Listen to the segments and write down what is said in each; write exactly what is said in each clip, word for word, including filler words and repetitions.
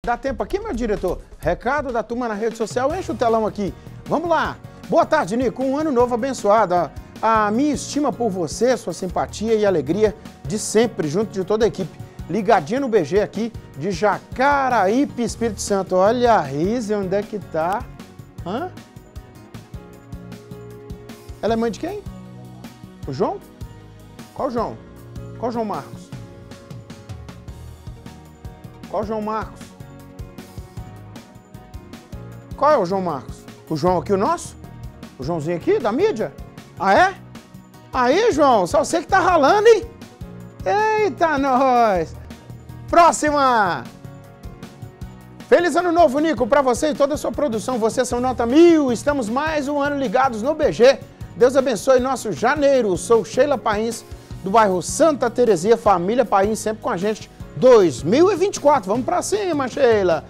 Dá tempo aqui, meu diretor? Recado da turma na rede social, enche o telão aqui. Vamos lá. Boa tarde, Nico. Um ano novo abençoado. A minha estima por você, sua simpatia e alegria de sempre, junto de toda a equipe. Ligadinha no B G aqui, de Jacaraípe, Espírito Santo. Olha a Rise, onde é que tá? Hã? Ela é mãe de quem? O João? Qual João? Qual João Marcos? Qual João Marcos? Qual é o João Marcos? O João aqui, o nosso? O Joãozinho aqui, da mídia? Ah, é? Aí, João, só você que tá ralando, hein? Eita, nós! Próxima! Feliz ano novo, Nico, pra você e toda a sua produção. Vocês são nota mil. Estamos mais um ano ligados no B G. Deus abençoe nosso janeiro. Sou Sheila Pains, do bairro Santa Terezinha. Família Pains sempre com a gente. dois mil e vinte e quatro. Vamos pra cima, Sheila.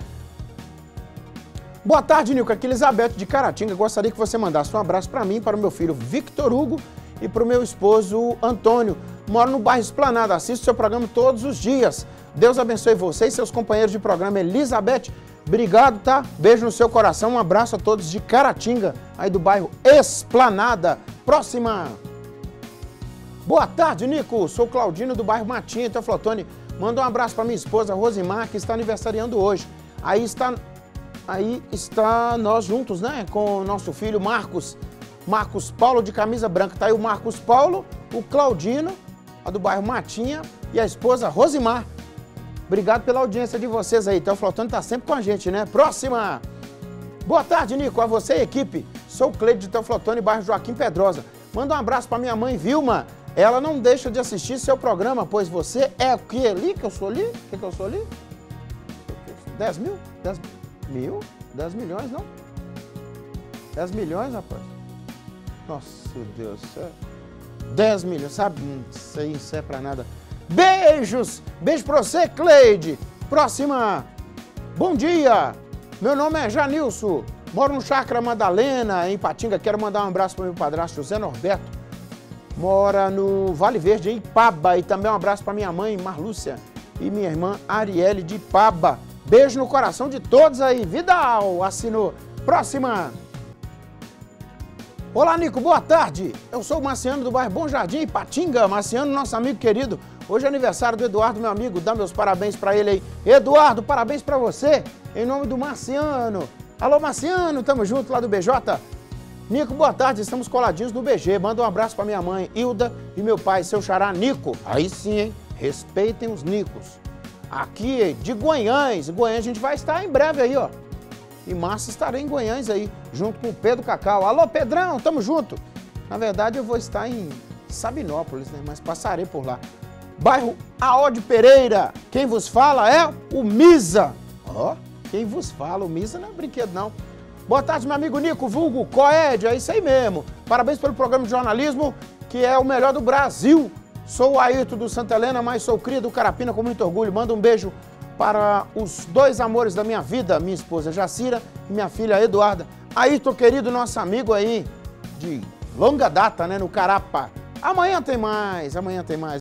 Boa tarde, Nico. Aqui Elizabeth de Caratinga. Gostaria que você mandasse um abraço para mim, para o meu filho Victor Hugo e para o meu esposo Antônio. Moro no bairro Esplanada. Assisto seu programa todos os dias. Deus abençoe você e seus companheiros de programa. Elizabeth, obrigado, tá? Beijo no seu coração. Um abraço a todos de Caratinga, aí do bairro Esplanada. Próxima. Boa tarde, Nico. Sou Claudino do bairro Matinha, então, Flotone. Manda um abraço para minha esposa Rosimar, que está aniversariando hoje. Aí está... Aí está nós juntos, né? Com o nosso filho Marcos, Marcos Paulo de camisa branca. Tá aí o Marcos Paulo, o Claudino, a do bairro Matinha, e a esposa Rosimar. Obrigado pela audiência de vocês aí. Então o Flotone tá sempre com a gente, né? Próxima! Boa tarde, Nico. A você e equipe. Sou o Cleide de Teoflotone, bairro Joaquim Pedrosa. Manda um abraço para minha mãe Vilma. Ela não deixa de assistir seu programa, pois você é o que ali que eu sou ali? O que, que eu sou ali? dez mil? dez mil? Mil? dez milhões, não? dez milhões, rapaz? Nossa, Deus do céu. dez milhões, sabe? Não sei, isso é pra nada. Beijos! Beijo pra você, Cleide. Próxima. Bom dia. Meu nome é Janilson. Moro no Chácara Madalena, em Patinga. Quero mandar um abraço pro meu padrasto José Norberto. Mora no Vale Verde, em Ipaba. E também um abraço pra minha mãe, Marlúcia. E minha irmã, Arielle, de Ipaba. Beijo no coração de todos aí. Vidal assinou. Próxima. Olá, Nico. Boa tarde. Eu sou o Marciano do bairro Bom Jardim, Ipatinga. Marciano, nosso amigo querido. Hoje é aniversário do Eduardo, meu amigo. Dá meus parabéns pra ele aí. Eduardo, parabéns pra você. Em nome do Marciano. Alô, Marciano. Tamo junto lá do B J. Nico, boa tarde. Estamos coladinhos no B G. Manda um abraço pra minha mãe, Hilda, e meu pai, seu xará, Nico. Aí sim, hein? Respeitem os Nicos. Aqui de Guanhães. Guanhães a gente vai estar em breve aí, ó. Em março estarei em Guanhães aí, junto com o Pedro Cacau. Alô, Pedrão, tamo junto. Na verdade, eu vou estar em Sabinópolis, né? Mas passarei por lá. Bairro Aode Pereira. Quem vos fala é o Misa. Ó, quem vos fala, o Misa não é brinquedo, não. Boa tarde, meu amigo Nico, vulgo Coed, é isso aí mesmo. Parabéns pelo programa de jornalismo, que é o melhor do Brasil. Sou o Ayrton do Santa Helena, mas sou cria do Carapina com muito orgulho. Manda um beijo para os dois amores da minha vida, minha esposa Jacira e minha filha Eduarda. Ayrton, querido, nosso amigo aí de longa data, né, no Carapa. Amanhã tem mais, amanhã tem mais.